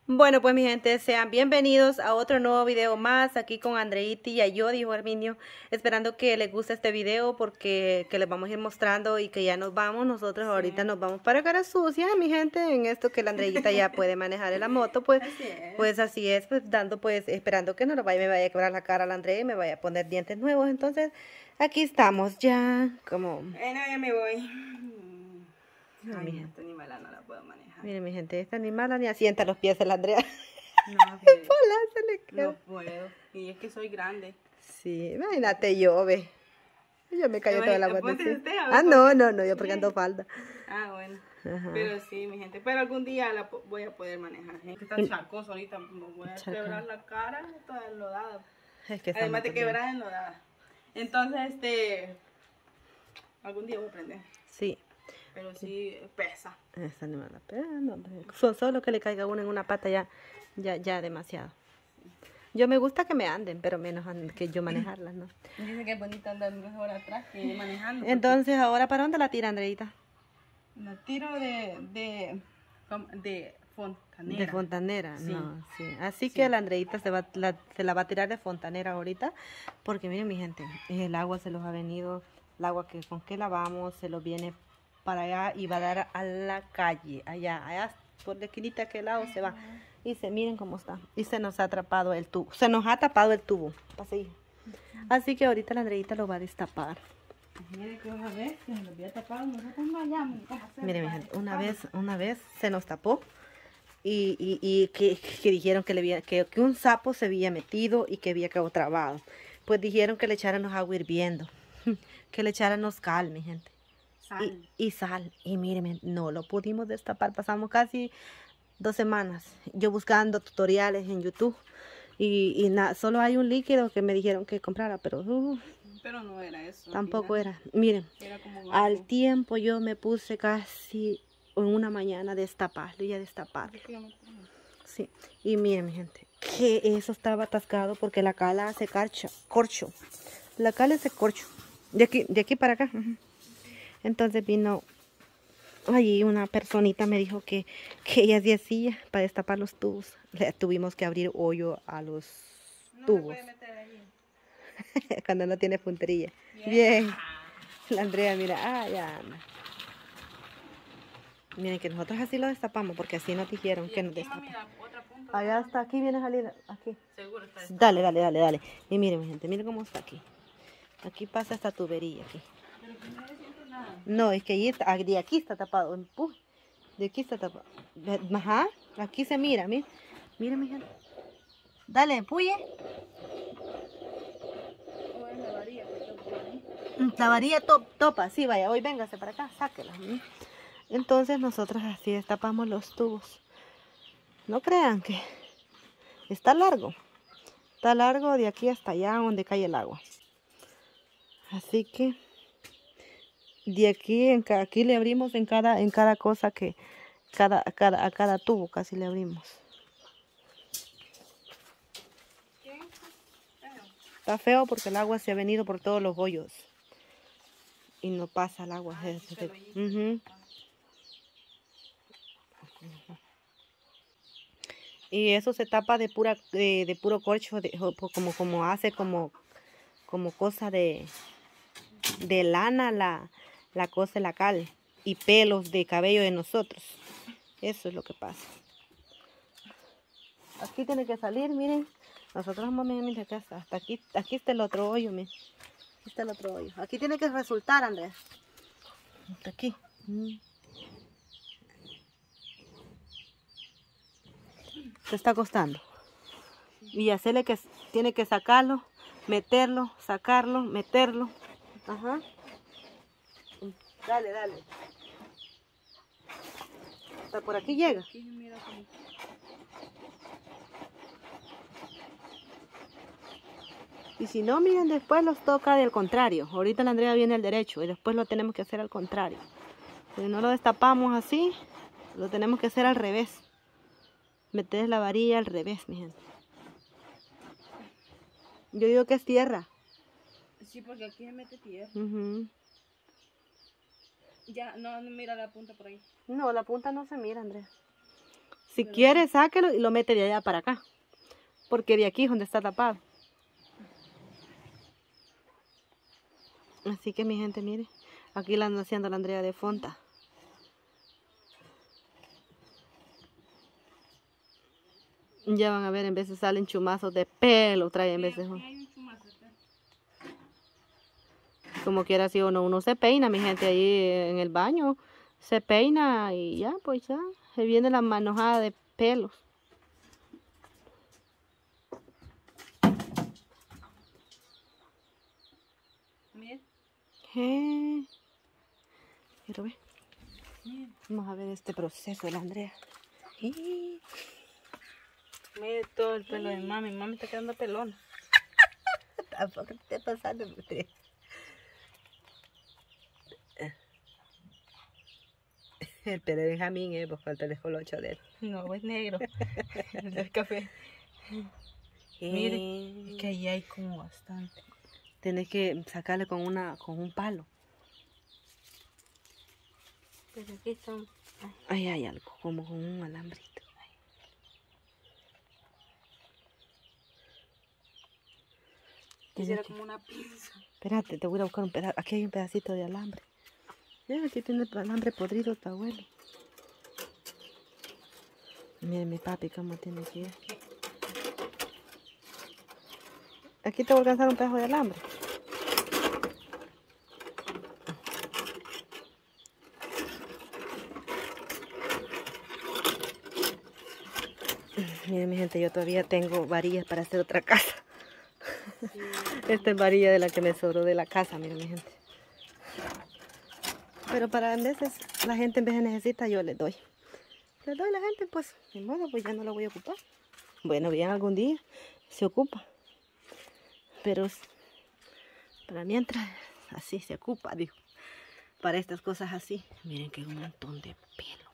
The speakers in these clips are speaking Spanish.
Bueno, pues mi gente, sean bienvenidos a otro nuevo video más aquí con Andreiti y a yo, dijo Herminio, esperando que les guste este video porque les vamos a ir mostrando y que ya nos vamos, nosotros ahorita nos vamos para Cara Sucia, mi gente, en esto que la Andreita ya puede manejar en la moto, pues así es, pues dando, pues esperando que no me vaya a quebrar la cara a la Andrea y me vaya a poner dientes nuevos, entonces aquí estamos ya, como... Bueno, ya me voy. Ay, esta animala no la puedo manejar. Miren mi gente, esta animala ni asienta los pies de la Andrea. No, Se le queda. no puedo. Y es que soy grande. Sí, imagínate yo, ve. Yo me cayó toda la bota. No, yo porque ando falda. Ah, bueno. Ajá. Pero sí, mi gente. Pero algún día la voy a poder manejar. Está charcoso ahorita. Me voy a quebrar la cara toda enlodada. Es que además de quebrada enlodada. Entonces, algún día voy a aprender. Sí. Pero sí pesa. Esta animal pesa, no, solo que le caiga uno en una pata ya demasiado. Yo me gusta que me anden, pero menos que yo manejarlas, ¿no? Dice que es bonito andar mejor atrás que manejando. Entonces, ¿ahora para dónde la tira, Andreita? La tiro de fontanera. De fontanera, sí. No, sí. Así que la Andreita se la va a tirar de fontanera ahorita, porque miren mi gente, el agua se los ha venido, el agua con que lavamos se los viene para allá y va a dar a la calle, allá por la esquinita de aquel lado se va. Y miren cómo está. Y se nos ha atrapado el tubo. Se nos ha tapado el tubo. Así que ahorita la Andreita lo va a destapar. Mire que una vez se nos había tapado, nosotros no hallamos cómo hacer. Miren mi gente, una vez se nos tapó y que dijeron que un sapo se había metido y que había quedado trabado. Pues dijeron que le echáramos agua hirviendo, que le echáramos cal, mi gente. Sal. Y sal. Y miren, no lo pudimos destapar. Pasamos casi 2 semanas yo buscando tutoriales en YouTube. Y solo hay un líquido que me dijeron que comprara, pero no era eso. tampoco era. Miren, era como al tiempo yo me puse casi en una mañana a destaparlo y a destaparlo. Sí. Y miren, mi gente, que eso estaba atascado porque la cala hace corcho. La cala hace corcho. De aquí para acá. Entonces vino allí una personita, me dijo que ella hacía para destapar los tubos. Le tuvimos que abrir hoyo a los tubos. Se puede meter ahí. Cuando no tiene puntería. Bien. La Andrea, mira, ya anda. Miren que nosotros así lo destapamos porque así nos dijeron que nos destapamos. Allá está, aquí viene a salir, aquí. Seguro está. Dale. Y miren, mi gente, miren cómo está aquí. Aquí pasa esta tubería aquí. Pero que no le siento nada. No, es que de aquí está tapado. De aquí está tapado. Ajá, aquí se mira, mira. Mira, mi gente. Dale, empuye. La varilla topa, sí, vaya, hoy véngase para acá, sáquela. Entonces nosotros así destapamos los tubos. No crean que está largo. Está largo de aquí hasta allá donde cae el agua. Así que de aquí le abrimos en cada cosa que a cada tubo casi le abrimos. Está feo porque el agua se ha venido por todos los hoyos y no pasa el agua. Y eso se tapa de puro corcho, como hace como cosa de lana la cosa de la cal y pelos de cabello de nosotros. Eso es lo que pasa. Aquí tiene que salir, miren. Nosotros vamos a mirar hasta aquí está el otro hoyo, miren. Aquí está el otro hoyo. Aquí tiene que resultar, Andrea. Hasta aquí. Se está costando. Y hacerle que tiene que sacarlo, meterlo, sacarlo, meterlo. Ajá. Dale. Hasta por aquí llega. Y si no, miren, después los toca del contrario. Ahorita la Andrea viene al derecho y después lo tenemos que hacer al contrario. Si no lo destapamos así, lo tenemos que hacer al revés. Meter la varilla al revés, mi gente. Yo digo que es tierra. Sí, porque aquí se mete tierra. Ya, no mira la punta por ahí. No, la punta no se mira, Andrea. Si quiere, sáquelo y lo mete de allá para acá. Porque de aquí es donde está tapado. Así que mi gente, mire. Aquí la anda haciendo la Andrea de Fonta. Ya van a ver, en veces salen chumazos de pelo, trae en vez de... Como quiera, si uno se peina, mi gente, ahí en el baño. Se peina y ya, pues ya. Se viene la manojada de pelos. Quiero ver. Vamos a ver este proceso de la Andrea. Mire todo el pelo de mami. Mami está quedando pelona. Tampoco te esté pasando, Andrea. El pelo de Benjamín, pues falta el escolocho de él. No, es negro. El del café. Mire, es que ahí hay como bastante. Tienes que sacarle con un palo. Pero aquí están. Ahí hay algo, como con un alambrito. Quisiera como una pinza. Espérate, te voy a buscar un pedazo. Aquí hay un pedacito de alambre. Mira, aquí tiene el alambre podrido tu abuelo. Mire mi papi cómo tiene aquí. Aquí te voy a alcanzar un pedazo de alambre. Miren mi gente, yo todavía tengo varillas para hacer otra casa. Sí. Esta es varilla de la que me sobró de la casa, miren mi gente. Pero para a veces la gente en vez de necesita, yo les doy. Les doy a la gente, pues, de modo, pues ya no la voy a ocupar. Bueno, bien, algún día se ocupa. Pero para mientras, así se ocupa, digo. Para estas cosas así. Miren que hay un montón de pelo.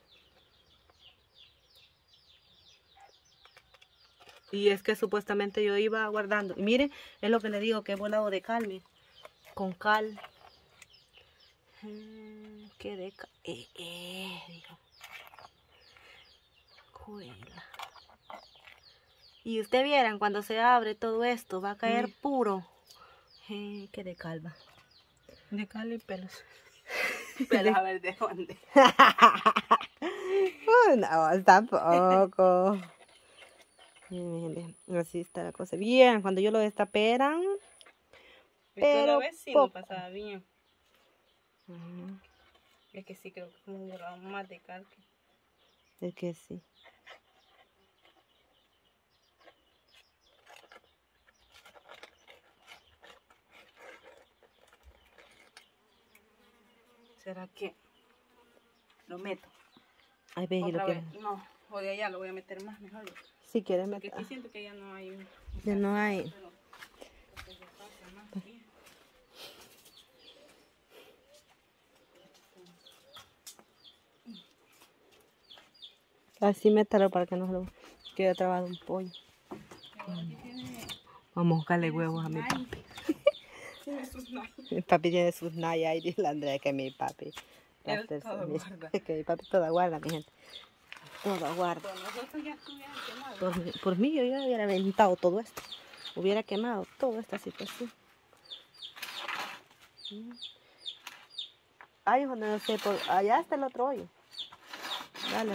Y es que supuestamente yo iba guardando. Y miren, es lo que le digo, que he volado de cal, miren. Con cal. Qué de cal. Digo. Cuela. Y ustedes vieran, cuando se abre todo esto, va a caer puro. Qué de calva. De cal y pelos. Pelos a ver de dónde. No, tampoco. Miren, así está la cosa. Bien, cuando yo lo destapé eran... Pero una vez sí no pasaba bien. Es que sí, creo que como borraba más de cal. Es que sí. ¿Será que lo meto? Ay, ve, ¿Otra vez? No, o de allá lo voy a meter más mejor. Si quieres meter. meter. Porque sí siento que ya no hay. Ya no hay. Así métalo para que no se lo quede trabado un pollo. Vamos a buscarle huevos a mi papi. Mi papi tiene sus nayas y dice la Andrea que mi papi. Que mi papi toda guarda, mi gente. Toda guarda. Por mí yo ya hubiera aventado todo esto. Hubiera quemado toda esta situación. Ay, donde no sé, allá está el otro hoyo. Dale,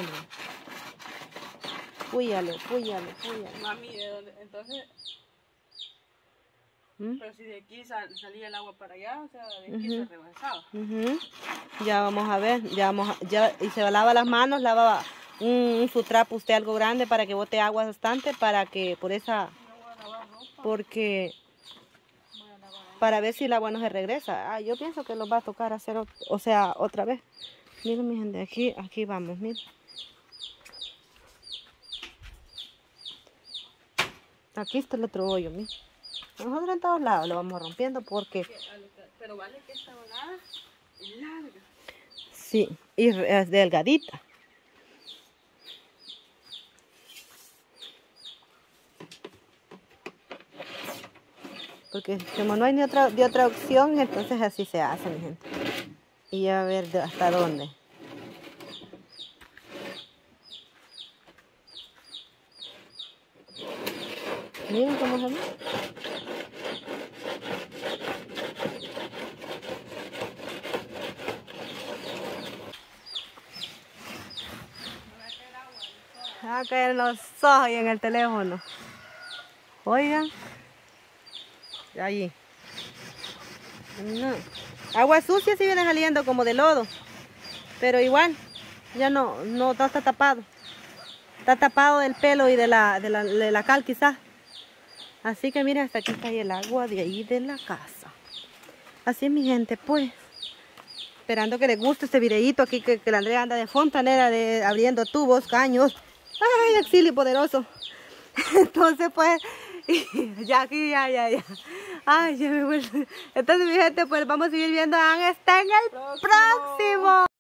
púyalo. Mami, ¿de dónde? Entonces... Pero si de aquí salía el agua para allá, o sea, de aquí se rebasaba. Ya vamos a ver, y se lava las manos, lava su trapo usted algo grande para que bote agua bastante, para que por esa... Porque... Para ver si el agua no se regresa. Yo pienso que los va a tocar hacer, otra vez. Miren mi gente, aquí vamos, miren. Aquí está el otro hoyo, miren. Nosotros en todos lados lo vamos rompiendo porque... Pero vale que esta volada es larga. Sí, y es delgadita. Porque como no hay ni otra opción, entonces así se hace, mi gente. Y a ver hasta dónde. Miren cómo se ve. Va a caer en los ojos y en el teléfono. Oigan. Allí. No. Agua sucia sí viene saliendo como de lodo. Pero igual, ya no está tapado. Está tapado del pelo y de la cal quizás. Así que miren, hasta aquí está el agua de ahí de la casa. Así es mi gente, pues. Esperando que les guste este videito aquí que la Andrea anda de fontanera, abriendo tubos, caños. ¡Ay, auxilio poderoso! Entonces, pues, ya aquí, ya. Ay, ya me vuelvo. Entonces, mi gente, pues vamos a seguir viendo a Anne está en el próximo.